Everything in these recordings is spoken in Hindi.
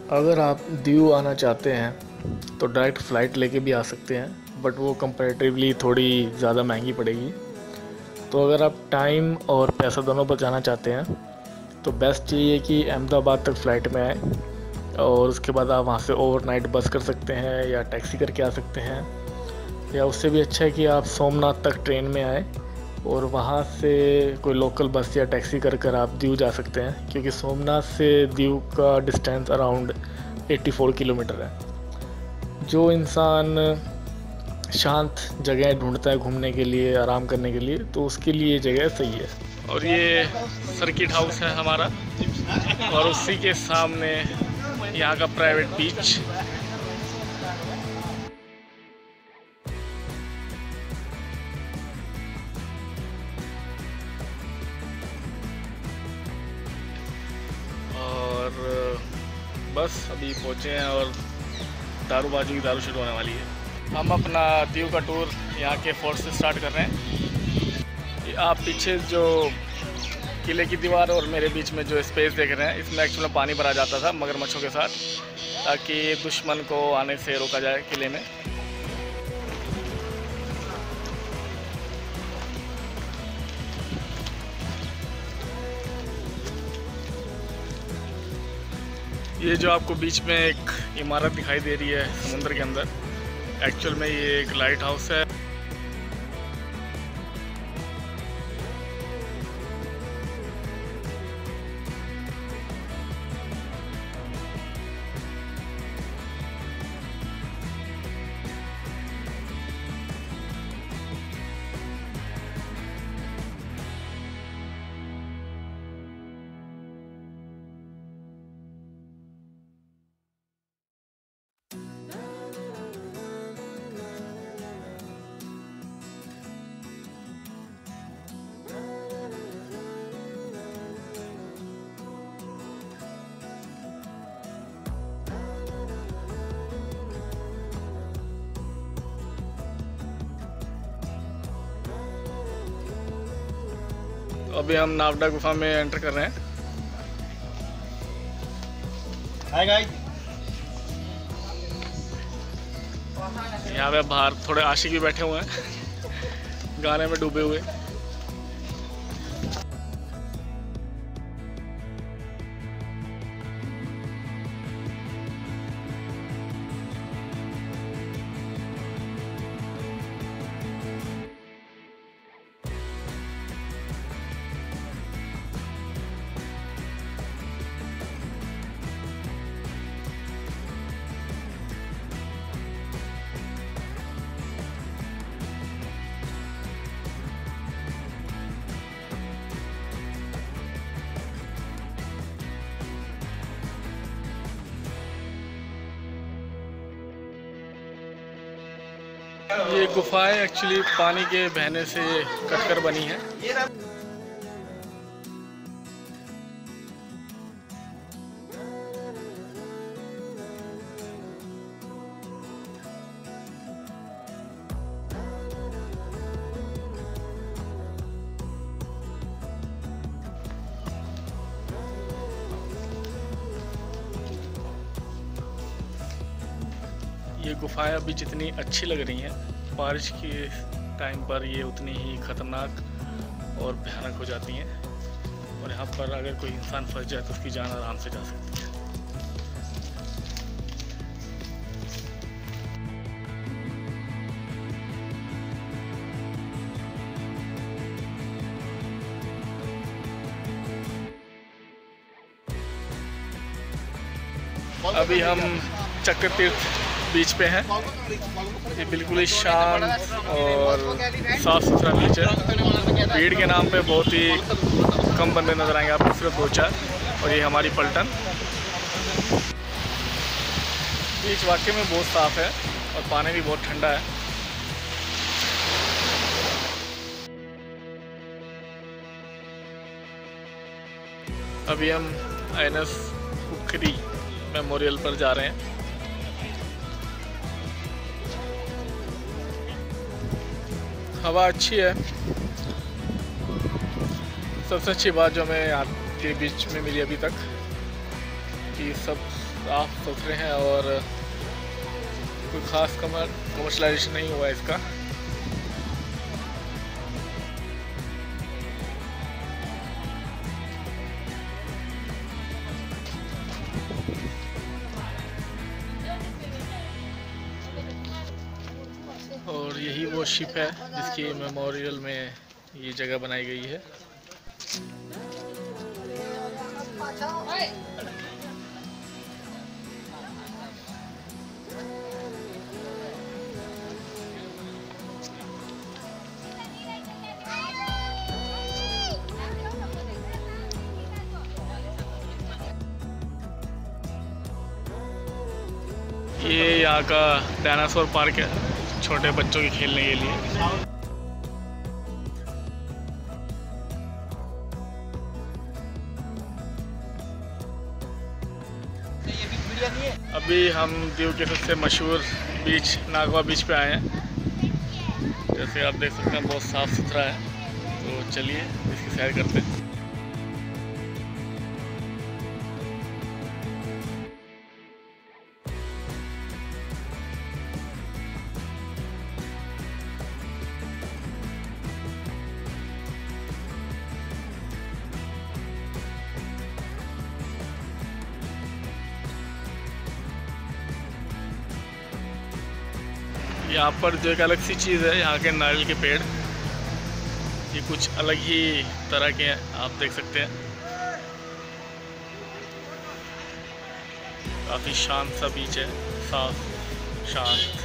अगर आप दीव आना चाहते हैं तो डायरेक्ट फ़्लाइट लेके भी आ सकते हैं, बट वो कंपैरेटिवली थोड़ी ज़्यादा महंगी पड़ेगी। तो अगर आप टाइम और पैसा दोनों बचाना चाहते हैं तो बेस्ट यही है कि अहमदाबाद तक फ़्लाइट में आए, और उसके बाद आप वहाँ से ओवरनाइट बस कर सकते हैं या टैक्सी करके आ सकते हैं, या उससे भी अच्छा है कि आप सोमनाथ तक ट्रेन में आए और वहाँ से कोई लोकल बस या टैक्सी कर आप दीव जा सकते हैं, क्योंकि सोमनाथ से दीव का डिस्टेंस अराउंड 84 किलोमीटर है। जो इंसान शांत जगह ढूंढता है घूमने के लिए, आराम करने के लिए, तो उसके लिए ये जगह सही है। और ये सर्किट हाउस है हमारा, और उसी के सामने यहाँ का प्राइवेट बीच। और बस अभी पहुँचे हैं और दारूबाजी की दारू शुरू होने वाली है। हम अपना दीव का टूर यहाँ के फोर्ट से स्टार्ट कर रहे हैं। आप पीछे जो किले की दीवार और मेरे बीच में जो स्पेस देख रहे हैं, इसमें एक्चुअली में पानी भरा जाता था मगरमच्छों के साथ, ताकि दुश्मन को आने से रोका जाए किले में। ये जो आपको बीच में एक इमारत दिखाई दे रही है समुद्र के अंदर, एक्चुअल में ये एक लाइट हाउस है। अभी हम नावडा गुफा में एंटर कर रहे हैं। हाय गाइस, यहाँ पे बाहर थोड़े आशिक भी बैठे हुए हैं गाने में डूबे हुए। ये गुफाएं एक्चुअली पानी के बहने से कटकर बनी है। ये गुफाएं अभी जितनी अच्छी लग रही हैं, बारिश के टाइम पर ये उतनी ही ख़तरनाक और भयानक हो जाती हैं, और यहाँ पर अगर कोई इंसान फंस जाए तो उसकी जान आराम से जा सकती है। अभी हम चक्र तीर्थ बीच पे हैं। ये बिल्कुल ही शांत और साफ़ सुथरा बीच है। भीड़ के नाम पे बहुत ही कम बंदे नज़र आएंगे आपको, सिर्फ 2-4। और ये हमारी पलटन। बीच वाकई में बहुत साफ़ है और पानी भी बहुत ठंडा है। अभी हम INS खुखरी मेमोरियल पर जा रहे हैं। हवा अच्छी है। सबसे अच्छी बात जो हमें यहाँ के बीच में मिली अभी तक बाकी सब साफ सुथरे हैं और कोई ख़ास कमर्शलाइजेशन नहीं हुआ है इसका। और यही वो शिप है जिसकी मेमोरियल में ये जगह बनाई गई है। ये यहाँ का डायनासोर पार्क है छोटे बच्चों के खेलने के लिए। अभी हम दीव के सबसे मशहूर बीच नागवा बीच पे आए हैं। जैसे आप देख सकते हैं बहुत साफ़ सुथरा है, तो चलिए इसकी सैर करते हैं। यहाँ पर जो एक अलग सी चीज़ है, यहाँ के नारियल के पेड़, ये कुछ अलग ही तरह के हैं, आप देख सकते हैं। काफ़ी शांत सा बीच है, साफ शांत।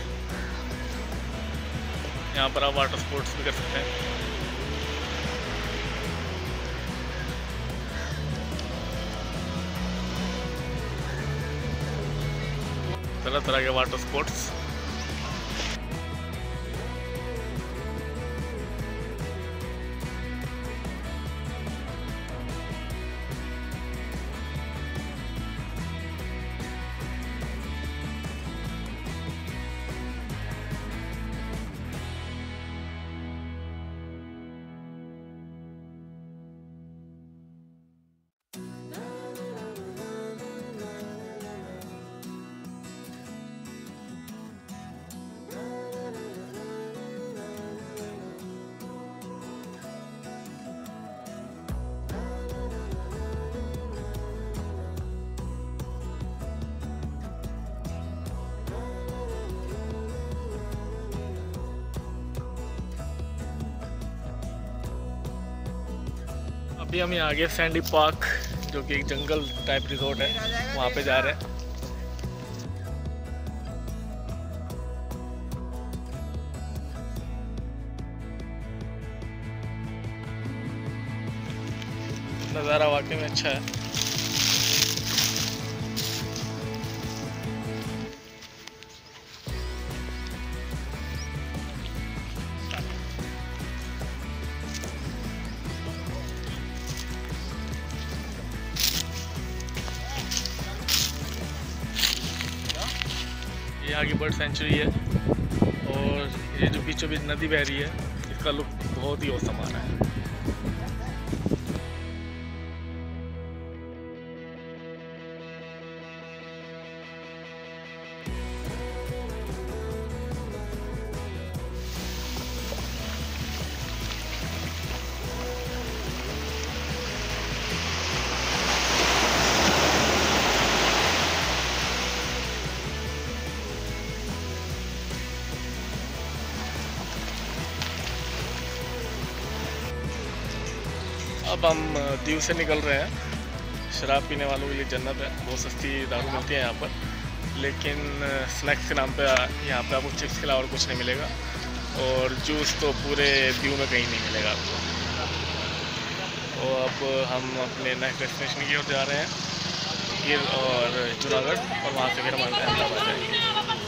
यहाँ पर आप वाटर स्पोर्ट्स भी कर सकते हैं। तरह तरह के वाटर स्पोर्ट्स। अभी हम यहाँ आगे सैंडी पार्क, जो कि एक जंगल टाइप रिजॉर्ट है, वहाँ पे जा रहे हैं। नज़ारा वाकई में अच्छा है। यहाँ की बर्ड सेंचुरी है और ये जो बीचों बीच नदी बह रही है, इसका लुक बहुत ही औसम आ रहा है। अब हम दीव से निकल रहे हैं। शराब पीने वालों के लिए जन्नत है, बहुत सस्ती दारू मिलती है यहाँ पर, लेकिन स्नैक्स के नाम पे यहाँ पे आपको चिप्स के अलावा और कुछ नहीं मिलेगा, और जूस तो पूरे दीव में कहीं नहीं मिलेगा आपको। तो अब हम अपने नेक्स्ट डेस्टिनेशन की ओर जा रहे हैं, गिर और जूनागढ़, और वहाँ से फिर हम अहमदाबाद जाएंगे।